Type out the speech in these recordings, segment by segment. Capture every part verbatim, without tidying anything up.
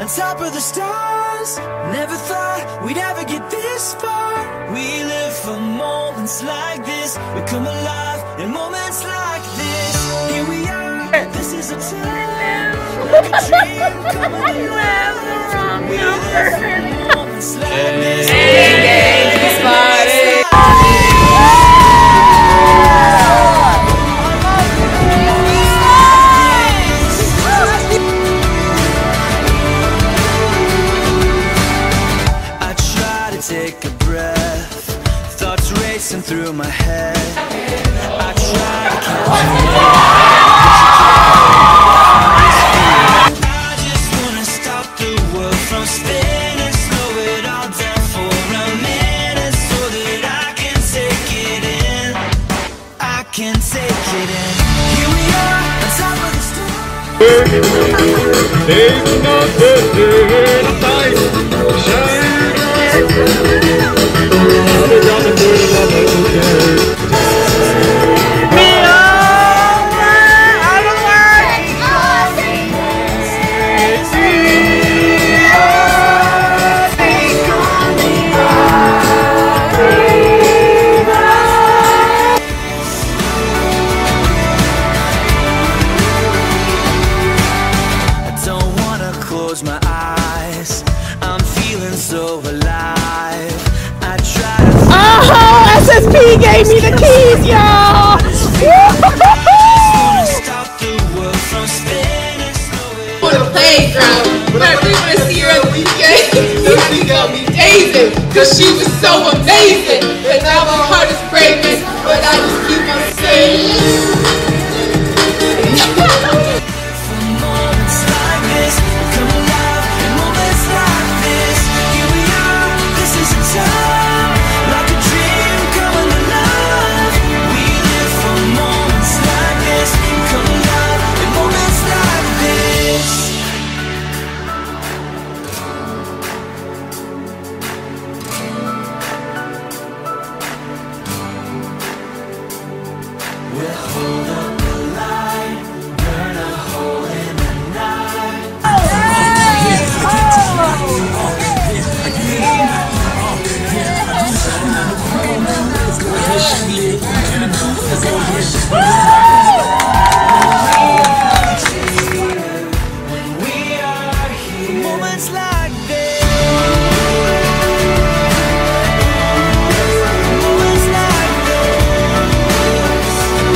on top of the stars. Never thought we'd ever get this far. We live for moments like this. We come alive in moments like this. Here we are, this is a time, like a dream coming alive. We live for moments like this. Engage, spotted. Take a breath, thoughts racing through my head. I try to catch you. I just wanna stop the world from spinning, slow it all down for a minute, so that I can take it in. I can take it in. Here we are, on top of the storm. There's nothing nice, shine. I don't wanna close my eyes. I'm feeling so alive. I try to. Oh, S S P gave me the keys, y'all. On the playground, but I really want to see her at the weekend. This week got me dazing, cause she was so amazing. And now my heart is breaking, but I just keep on saying. We'll hold up the light, burn a hole in the night. When we are here, moments like this. Moments like this.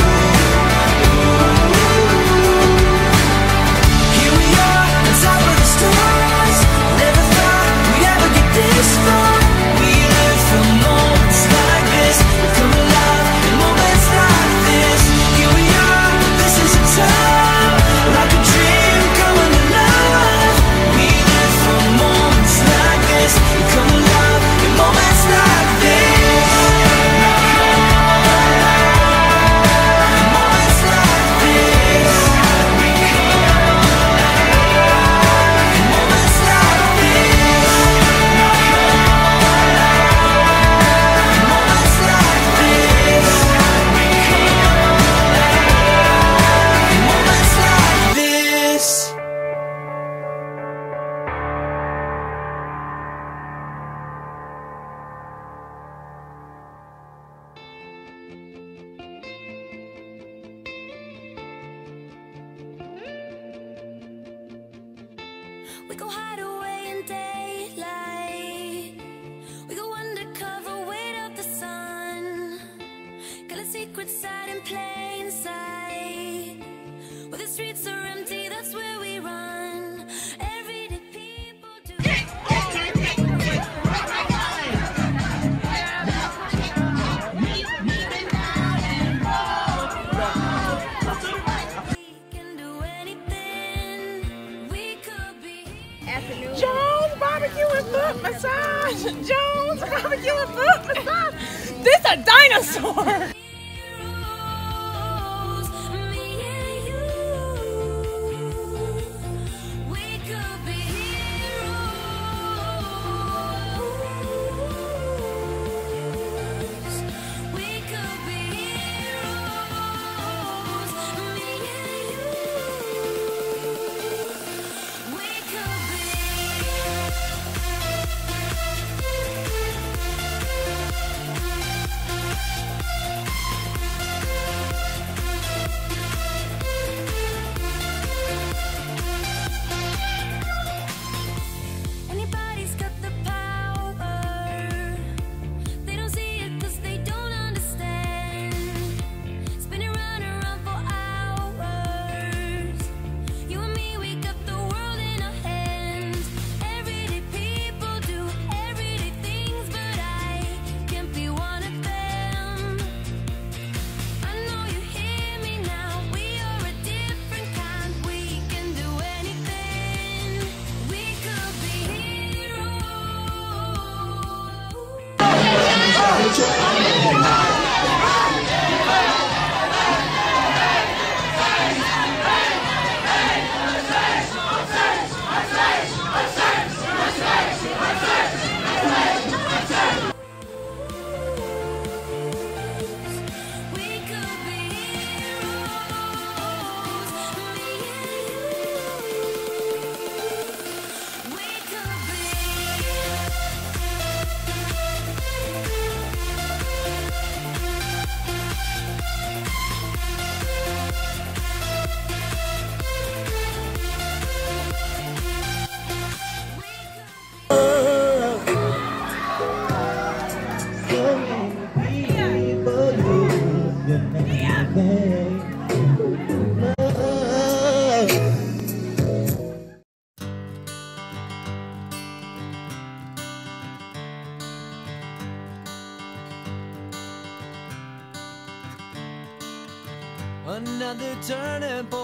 Here we are, on top of the stars. Never thought we'd ever get this far. We live for moments like this. We come alive in moments like this. Here we are, this is a time, like a dream coming alive. We live for moments like this. We come alive in moments like this. Moments like this. Moments like this. Moments like this. Moments like this. We go hide away in daylight. We go undercover, wait out the sun. Got a secret side in plain sight. Where the streets are empty, that's where we run. Everyday people do. We can do anything. We could be. Jones barbecue and foot massage. Jones barbecue and foot massage. This a dinosaur. Me and you. We could be heroes. We could be heroes. Me and you. We could be.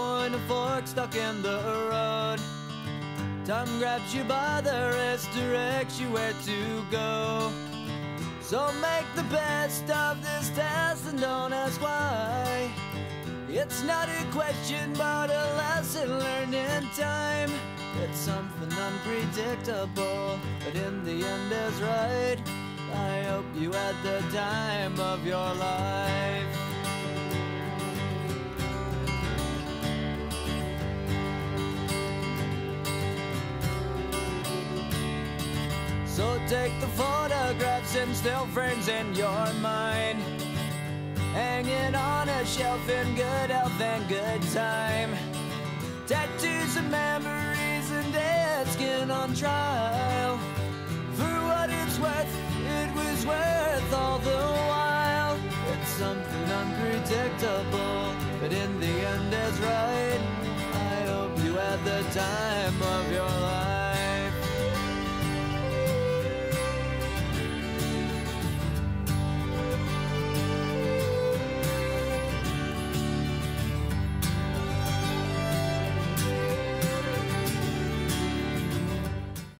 point, a fork stuck in the road. Time grabs you by the wrist, directs you where to go. So make the best of this test and don't ask why. It's not a question but a lesson learned in time. It's something unpredictable, but in the end is right. I hope you had the time of your life. So take the photographs and still frames in your mind, hanging on a shelf in good health and good time. Tattoos and memories and dead skin on trial. For what it's worth, it was worth all the while. It's something unpredictable, but in the end is right. I hope you had the time of your life.